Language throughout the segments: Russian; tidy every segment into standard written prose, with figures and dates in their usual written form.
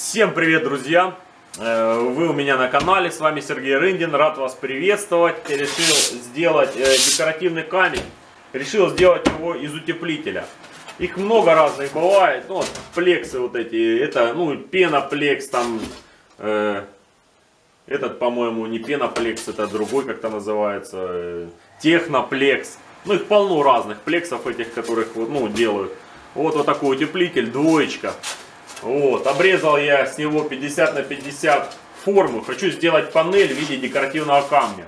Всем привет, друзья! Вы у меня на канале, с вами Сергей Рындин, рад вас приветствовать. Решил сделать декоративный камень, решил сделать его из утеплителя. Их много разных бывает, ну, вот, плексы вот эти, это, ну, пеноплекс, там, этот, по-моему, не пеноплекс, это другой, как-то называется, техноплекс. Ну, их полно разных плексов этих, которых, ну, делают. Вот такой утеплитель, двоечка. Вот, обрезал я с него 50 на 50 форму. Хочу сделать панель в виде декоративного камня.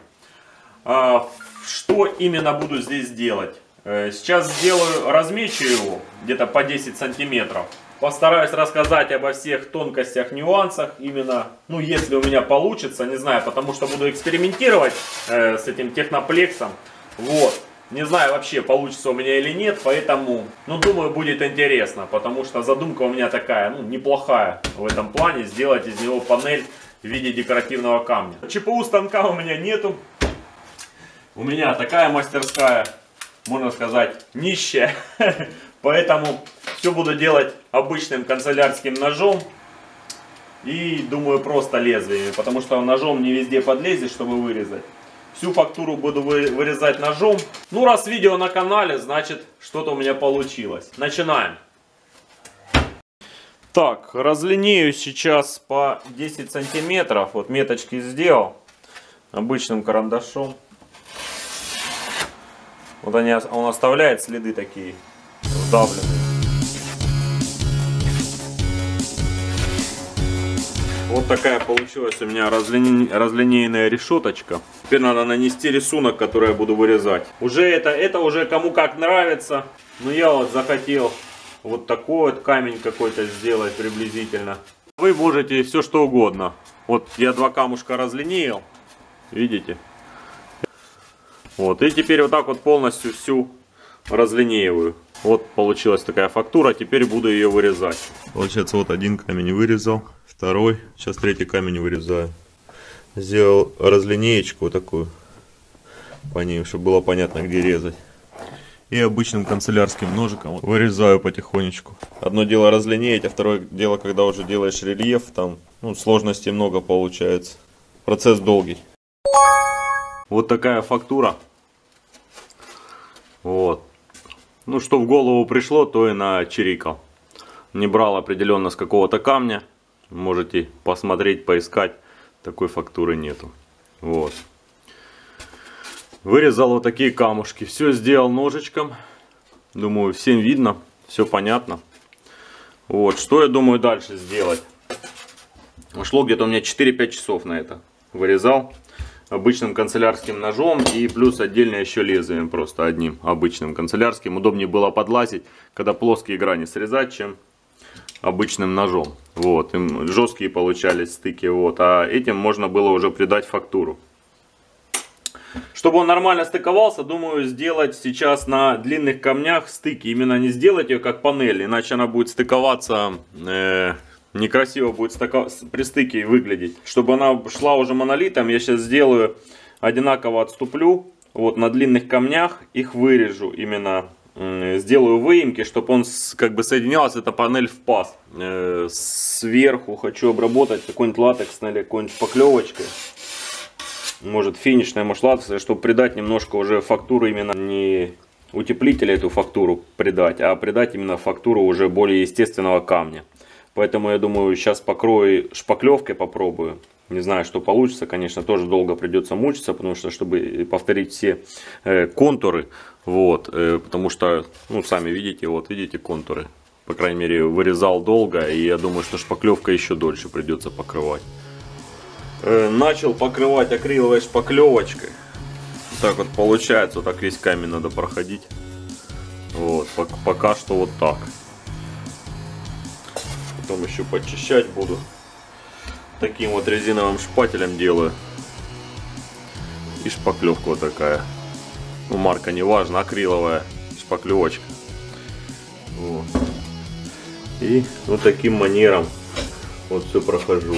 Что именно буду здесь делать? Сейчас сделаю, размечу его где-то по 10 сантиметров. Постараюсь рассказать обо всех тонкостях, нюансах. Именно, ну, если у меня получится, не знаю, потому что буду экспериментировать с этим техноплексом. Вот. Не знаю вообще, получится у меня или нет, поэтому, ну, думаю, будет интересно, потому что задумка у меня такая, ну, неплохая в этом плане, сделать из него панель в виде декоративного камня. ЧПУ станка у меня нету, у меня такая мастерская, можно сказать, нищая, поэтому все буду делать обычным канцелярским ножом и, думаю, просто лезвиями, потому что ножом не везде подлезет, чтобы вырезать. Всю фактуру буду вырезать ножом. Ну, раз видео на канале, значит, что-то у меня получилось. Начинаем. Так, разлинею сейчас по 10 сантиметров. Вот меточки сделал обычным карандашом. Вот он оставляет следы такие вдавленные. Вот такая получилась у меня разлинейная решеточка. Теперь надо нанести рисунок, который я буду вырезать. Уже это уже кому как нравится. Но я вот захотел вот такой вот камень какой-то сделать приблизительно. Вы можете все что угодно. Вот я два камушка разлинеил. Видите? Вот. И теперь вот так вот полностью всю разлинеиваю. Вот получилась такая фактура. Теперь буду ее вырезать. Получается, вот один камень вырезал. Второй. Сейчас третий камень вырезаю. Сделал разлинеечку вот такую по ней, чтобы было понятно, где резать. И обычным канцелярским ножиком вырезаю потихонечку. Одно дело разлинеять, а второе дело, когда уже делаешь рельеф, там, ну, сложностей много получается. Процесс долгий. Вот такая фактура. Вот. Ну, что в голову пришло, то и начирикал. Не брал определенно с какого-то камня. Можете посмотреть, поискать. Такой фактуры нету. Вот. Вырезал вот такие камушки. Все сделал ножичком. Думаю, всем видно. Все понятно. Вот. Что я думаю дальше сделать? Ушло где-то у меня 4-5 часов на это. Вырезал обычным канцелярским ножом. И плюс отдельно еще лезвием. Просто одним обычным канцелярским. Удобнее было подлазить, когда плоские грани срезать, чем обычным ножом. Вот, им жесткие получались стыки, вот, а этим можно было уже придать фактуру. Чтобы он нормально стыковался, думаю, сделать сейчас на длинных камнях стыки. Именно не сделать ее как панель, иначе она будет стыковаться, некрасиво будет при стыке выглядеть. Чтобы она шла уже монолитом, я сейчас сделаю, одинаково отступлю, вот, на длинных камнях их вырежу именно. Сделаю выемки, чтобы он как бы соединялся, эта панель в паз. Сверху хочу обработать какой-нибудь латексной или какой-нибудь шпаклевочкой. Может финишной, может латексной, чтобы придать немножко уже фактуру, именно не утеплителя эту фактуру придать, а придать именно фактуру уже более естественного камня. Поэтому я думаю, сейчас покрою шпаклевкой, попробую. Не знаю, что получится, конечно, тоже долго придется мучиться, потому что, чтобы повторить все контуры, вот, потому что, ну, сами видите, вот, видите контуры, по крайней мере, вырезал долго, и я думаю, что шпаклевка еще дольше придется покрывать. Начал покрывать акриловой шпаклевочкой, так вот получается, вот так весь камень надо проходить, вот, пока что вот так, потом еще подчищать буду. Таким вот резиновым шпателем делаю. И шпаклевка вот такая. Ну, марка не важна, акриловая шпаклевочка. Вот. И вот таким манером вот все прохожу.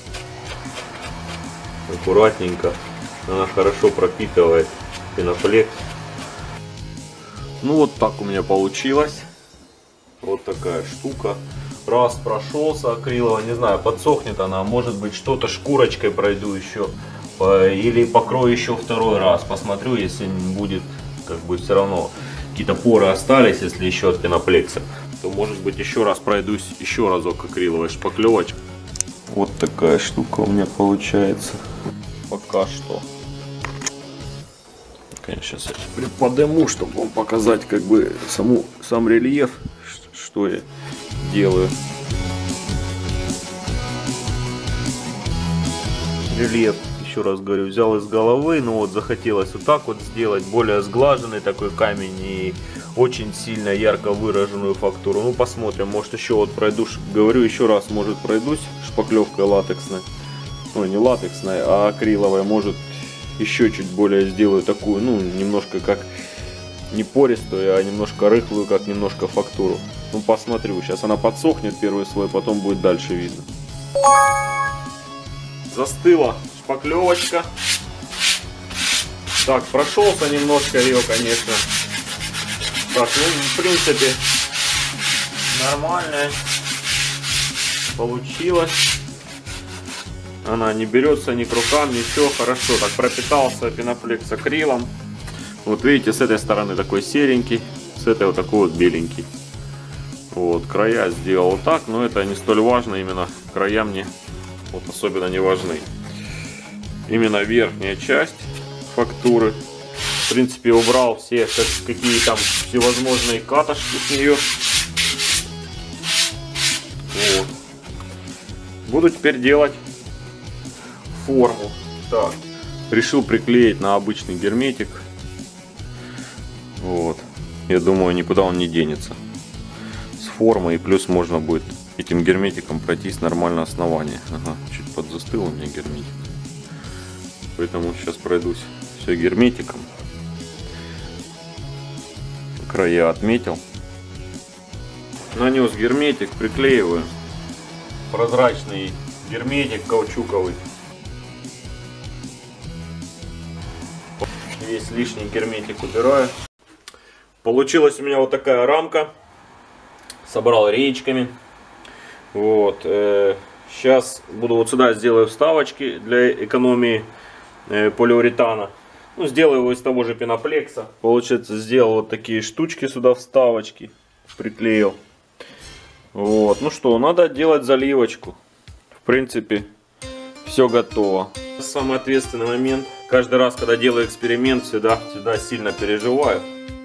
Аккуратненько. Она хорошо пропитывает пеноплекс. Ну вот так у меня получилось. Вот такая штука. Раз прошелся акрилово, не знаю, подсохнет она, может быть что-то шкурочкой пройду еще. Или покрою еще второй раз. Посмотрю, если будет, как бы все равно какие-то поры остались, если еще от пеноплекса, то может быть еще раз пройдусь, еще разок акриловой шпаклевочкой. Вот такая штука у меня получается. Пока что. Конечно, сейчас я приподниму, чтобы вам показать как бы сам рельеф, что я делаю. Рельеф, еще раз говорю, взял из головы, но вот захотелось вот так вот сделать, более сглаженный такой камень и очень сильно ярко выраженную фактуру. Ну посмотрим, может еще вот пройду, говорю еще раз, может пройдусь шпаклевкой латексной, ну не латексной, а акриловой, может еще чуть более сделаю такую, ну немножко как не пористую, а немножко рыхлую, как немножко фактуру. Ну посмотрю, сейчас она подсохнет первый слой, потом будет дальше видно. Застыла шпаклевочка. Так, прошелся немножко ее, конечно. Так, ну в принципе нормально получилось. Она не берется ни к рукам, ничего, хорошо. Так, пропитался пеноплекс акрилом. Вот видите, с этой стороны такой серенький, с этой вот такой вот беленький. Вот, края сделал вот так, но это не столь важно, именно края мне вот особенно не важны. Именно верхняя часть фактуры. В принципе, убрал все какие там всевозможные катышки с нее. Вот. Буду теперь делать форму. Так, решил приклеить на обычный герметик. Вот. Я думаю, никуда он не денется. С формой, и плюс можно будет этим герметиком пройтись нормально основание. Ага, чуть подзастыл у меня герметик. Поэтому сейчас пройдусь все герметиком. Края отметил. Нанес герметик, приклеиваю. Прозрачный герметик каучуковый. Весь лишний герметик убираю. Получилась у меня вот такая рамка. Собрал реечками. Вот. Сейчас буду вот сюда сделаю вставочки для экономии полиуретана. Ну, сделаю его из того же пеноплекса. Получается, сделал вот такие штучки сюда, вставочки. Приклеил. Вот. Ну что, надо делать заливочку. В принципе, все готово. Самый ответственный момент. Каждый раз, когда делаю эксперимент, всегда сильно переживаю.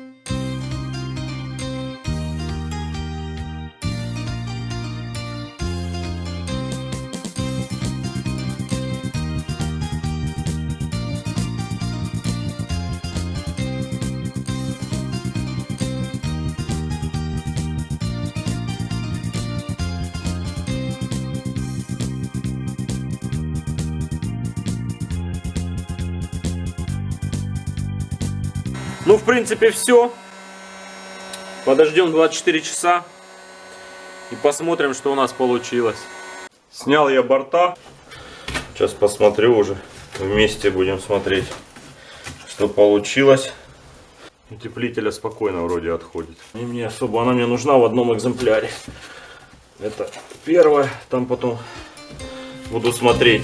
Ну, в принципе, все. Подождем 24 часа и посмотрим, что у нас получилось. Снял я борта. Сейчас посмотрю уже. Вместе будем смотреть, что получилось. Утеплителя спокойно вроде отходит. И мне особо она мне нужна в одном экземпляре. Это первое. Там потом буду смотреть.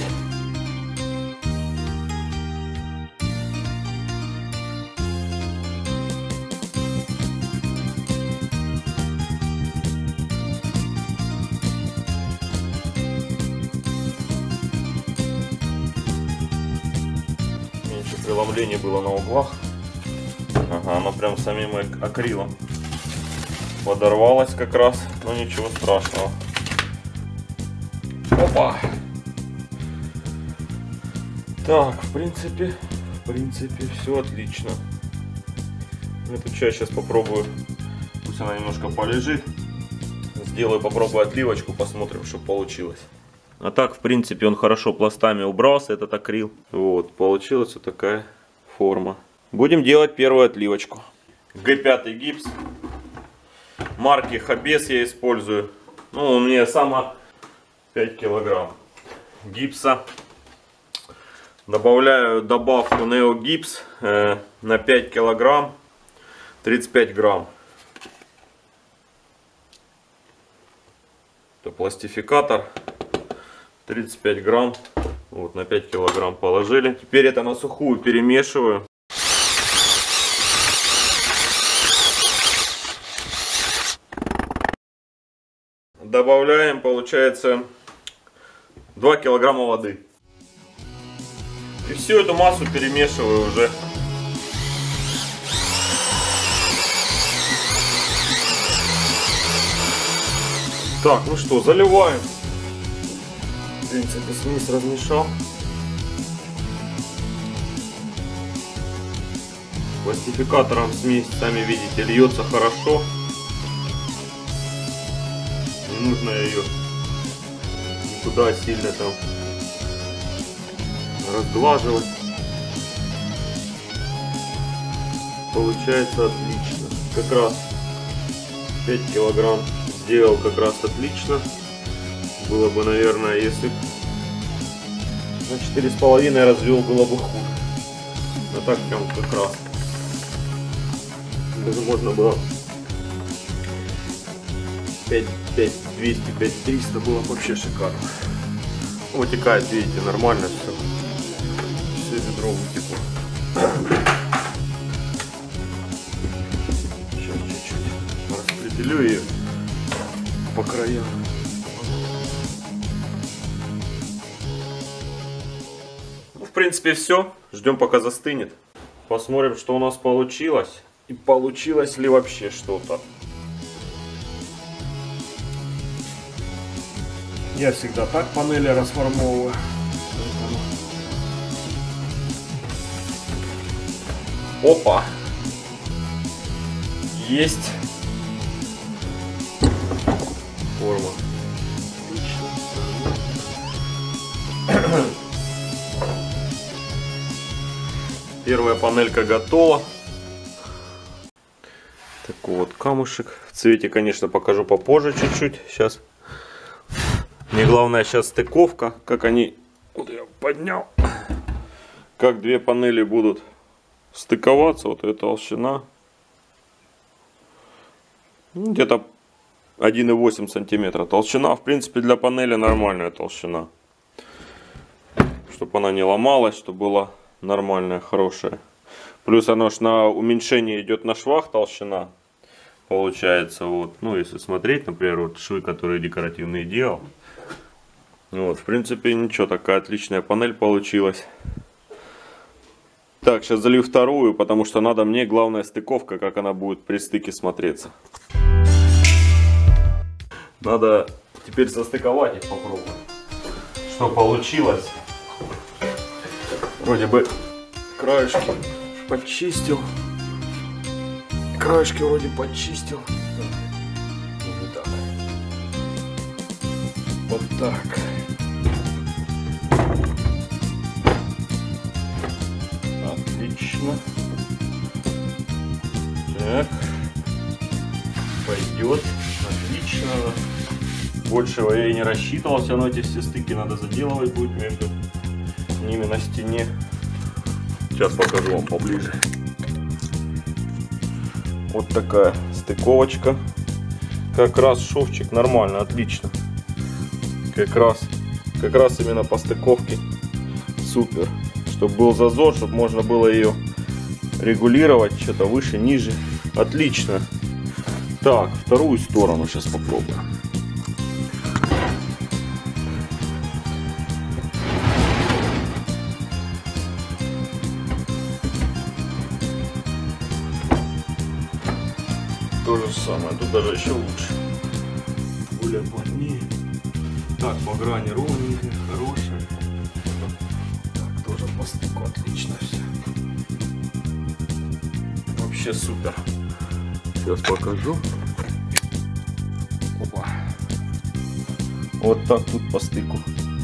Преломление было на углах. Ага, оно прям самим акрилом подорвалось как раз, но ничего страшного. Опа! Так, в принципе все отлично. Эту часть сейчас попробую, пусть она немножко полежит. Сделаю, попробую отливочку, посмотрим, что получилось. А так, в принципе, он хорошо пластами убрался, этот акрил. Вот, получилась вот такая форма. Будем делать первую отливочку. Г5 гипс. Марки Хабес я использую. Ну, у меня само 5 килограмм гипса. Добавляю добавку Neo гипс на 5 килограмм 35 грамм. Это пластификатор. 35 грамм. Вот на 5 килограмм положили. Теперь это на сухую перемешиваю. Добавляем, получается, 2 килограмма воды. И всю эту массу перемешиваю уже. Так, ну что, заливаем. В принципе, смесь размешал. Пластификатором смесь, сами видите, льется хорошо. Не нужно ее никуда сильно там разглаживать. Получается отлично. Как раз 5 килограмм сделал как раз отлично. Было бы, наверное, если на 4,5 развел, было бы хуже. А так прям как раз. Даже можно было 5200, 5300, было вообще шикарно. Вытекает, видите, нормально все. Все ведро вытекло. Сейчас чуть-чуть распределю ее по краям. Ну, в принципе, все. Ждем, пока застынет. Посмотрим, что у нас получилось. И получилось ли вообще что-то. Я всегда так панели расформовываю. Опа! Есть! Форма. Первая панелька готова. Такой вот камушек. В цвете, конечно, покажу попозже чуть-чуть. Сейчас. Мне главное сейчас стыковка. Как они... Вот я поднял. Как две панели будут стыковаться. Вот эта толщина. Где-то 1,8 сантиметра. Толщина, в принципе, для панели нормальная толщина. Чтобы она не ломалась, чтобы была нормальная, хорошая. Плюс оно ж на уменьшение идет на швах толщина. Получается, вот. Ну, если смотреть, например, вот швы, которые декоративные делал. Вот, в принципе, ничего, такая отличная панель получилась. Так, сейчас залью вторую, потому что надо мне, главная стыковка, как она будет при стыке смотреться. Надо теперь состыковать их, попробовать. Что получилось. Вроде бы краешки подчистил. Краешки вроде подчистил. Вот так. Отлично. Так. Пойдет. Отлично. Большего я и не рассчитывал. Все равно эти все стыки надо заделывать будет между ними на стене. Сейчас покажу вам поближе. Вот такая стыковочка. Как раз шовчик нормально, отлично. Как раз именно по стыковке супер. Чтобы был зазор, чтобы можно было ее регулировать, что-то выше, ниже. Отлично. Так, вторую сторону сейчас попробуем. То же самое, тут даже еще лучше. Более плотнее. Так, по грани ровненькая, хорошая. Так, тоже по стыку отлично все. Вообще супер. Сейчас покажу. Опа. Вот так тут по стыку.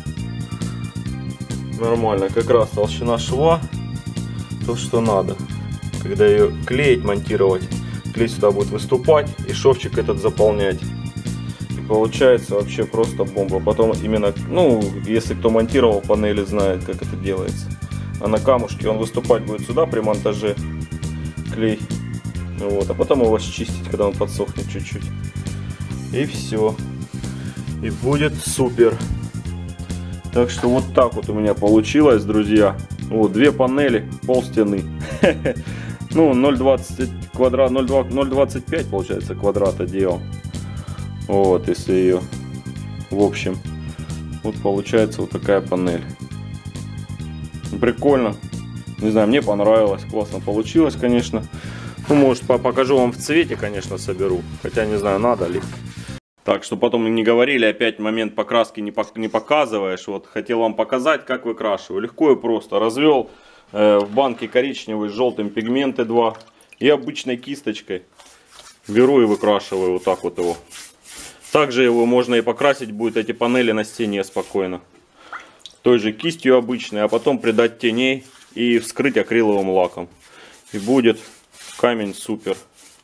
Нормально, как раз толщина шва. То, что надо. Когда ее клеить, монтировать, клей сюда будет выступать и шовчик этот заполнять. Получается вообще просто бомба. Потом именно, ну, если кто монтировал панели, знает, как это делается. А на камушке он выступать будет сюда при монтаже, клей. Вот, а потом его счистить, когда он подсохнет чуть-чуть. И все. И будет супер. Так что вот так вот у меня получилось, друзья. Вот, две панели, пол стены. Ну, 0,20 квадрат, 0,25 получается квадрата делал. Вот, если ее, в общем, вот получается вот такая панель. Прикольно. Не знаю, мне понравилось, классно получилось, конечно. Ну, может, покажу вам в цвете, конечно, соберу. Хотя не знаю, надо ли. Так, что потом не говорили, опять момент покраски не показываешь. Вот, хотел вам показать, как выкрашиваю. Легко и просто. Развел в банке коричневый с желтым пигменты 2. И обычной кисточкой беру и выкрашиваю вот так вот его. Также его можно и покрасить будет, эти панели, на стене спокойно. Той же кистью обычной, а потом придать теней и вскрыть акриловым лаком. И будет камень супер.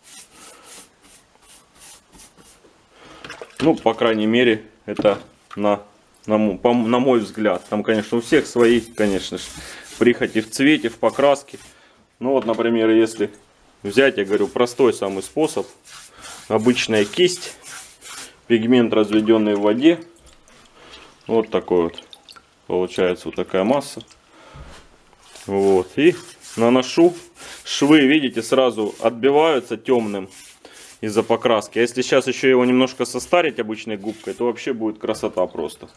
Ну, по крайней мере, это на мой взгляд. Там, конечно, у всех свои, конечно же, прихоти в цвете, в покраске. Ну, вот, например, если взять, я говорю, простой самый способ. Обычная кисть, пигмент, разведенный в воде. Вот такой вот. Получается вот такая масса. Вот. И наношу. Швы, видите, сразу отбиваются темным из-за покраски. А если сейчас еще его немножко состарить обычной губкой, то вообще будет красота просто.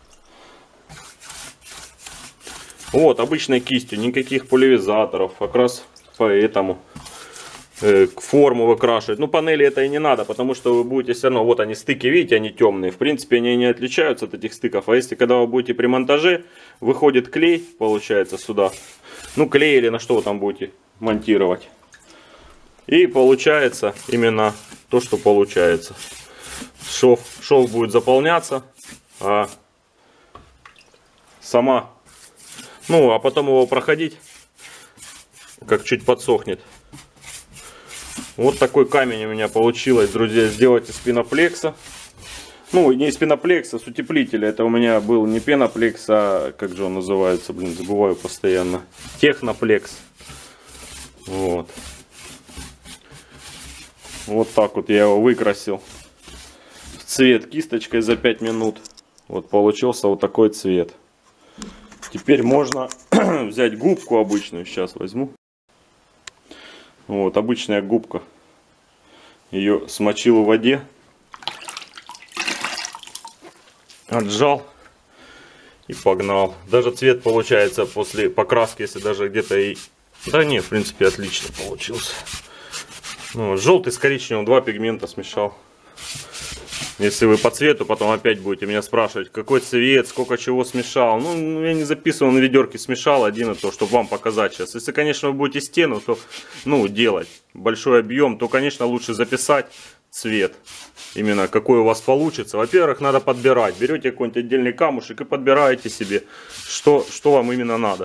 Вот, обычной кистью, никаких поляризаторов, как раз поэтому форму выкрашивать. Ну, панели это и не надо, потому что вы будете все равно, вот они стыки, видите, они темные. В принципе, они не отличаются от этих стыков. А если когда вы будете при монтаже, выходит клей, получается, сюда. Ну, клей или на что вы там будете монтировать. И получается именно то, что получается. Шов будет заполняться, а сама, ну, а потом его проходить, как чуть подсохнет. Вот такой камень у меня получилось, друзья, сделать из пеноплекса. Ну, не из пеноплекса, с утеплителя. Это у меня был не пеноплекс, а как же он называется, блин, забываю постоянно. Техноплекс. Вот. Вот так вот я его выкрасил в цвет кисточкой за 5 минут. Вот получился вот такой цвет. Теперь можно взять губку обычную. Сейчас возьму. Вот обычная губка. Ее смочил в воде. Отжал. И погнал. Даже цвет получается после покраски, если даже где-то и... Да не, в принципе, отлично получился. Ну, желтый с коричневым, два пигмента смешал. Если вы по цвету потом опять будете меня спрашивать, какой цвет, сколько чего смешал. Ну, я не записывал, на ведерке смешал один и то, чтобы вам показать сейчас. Если, конечно, вы будете стену, то, ну, делать большой объем, то, конечно, лучше записать цвет. Именно какой у вас получится. Во-первых, надо подбирать. Берете какой-нибудь отдельный камушек и подбираете себе, что вам именно надо.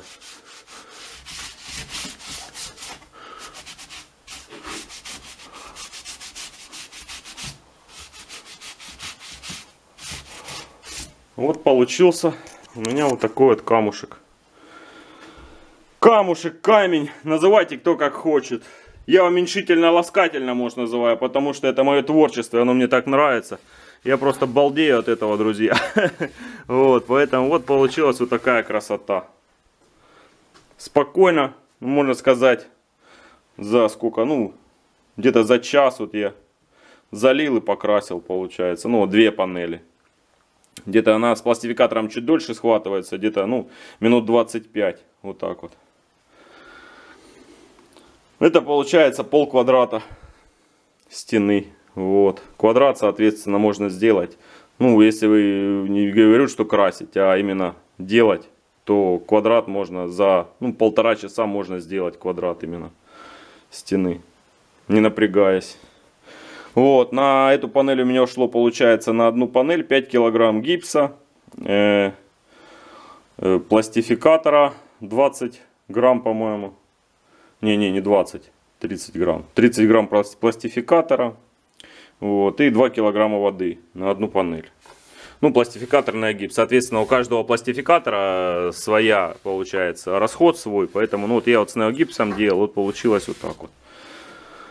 Вот получился у меня вот такой вот камушек. Камушек, камень, называйте кто как хочет. Я уменьшительно-ласкательно, может, называю, потому что это мое творчество, оно мне так нравится. Я просто балдею от этого, друзья. Вот, поэтому вот получилась вот такая красота. Спокойно, можно сказать, за сколько, ну, где-то за час вот я залил и покрасил, получается. Ну, две панели. Где-то она с пластификатором чуть дольше схватывается, где-то, ну, минут 25, вот так вот. Это получается пол квадрата стены, вот. Квадрат, соответственно, можно сделать, ну, если вы не говорю, что красить, а именно делать, то квадрат можно за, ну, 1,5 часа можно сделать квадрат именно стены, не напрягаясь. Вот, на эту панель у меня ушло, получается, на одну панель 5 килограмм гипса, пластификатора 20 грамм, по-моему. Не 20, 30 грамм. 30 грамм пластификатора, вот, и 2 килограмма воды на одну панель. Ну, пластификаторный гипс. Соответственно, у каждого пластификатора своя, получается, расход свой. Поэтому, ну, вот я вот с неогипсом делал, вот получилось вот так вот.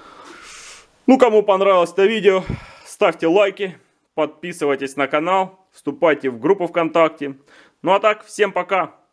Ну, кому понравилось это видео, ставьте лайки, подписывайтесь на канал. вступайте в группу ВКонтакте. Ну а так, всем пока!